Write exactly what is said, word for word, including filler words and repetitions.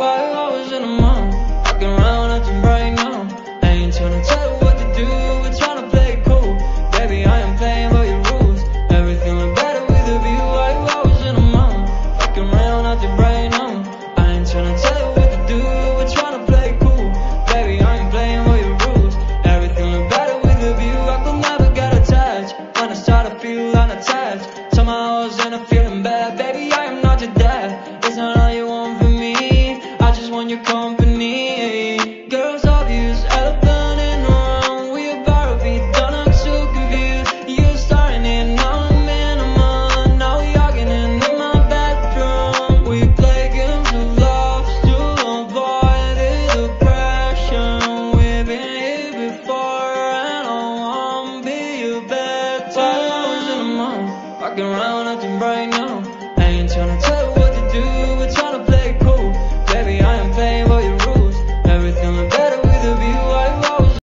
Why you always in the mind? Walking around acting right now. I ain't tryna tell you what to do, we're tryna play it cool. Baby, I am playing by your rules. Everything look better with a view. Why you always in the mind? Walking around acting right now. I ain't tryna tell you what to do, we're tryna play it cool. Baby, I ain't playing by your rules. Everything look better with a view. I could never get attached. When I start to feel unattached, somehow I was in a feeling bad. Baby, I am not your dad. It's not all you want from me, I just want your company. Girls obvious, elephant in the room. We about to be done, I'm so confused. You starting it, now I'm in a month. Now we arguing in my bedroom. We play games of love to avoid the depression. We've been here before and I won't be your bed. Why I was in a month, walking around acting right now. I ain't tryna tell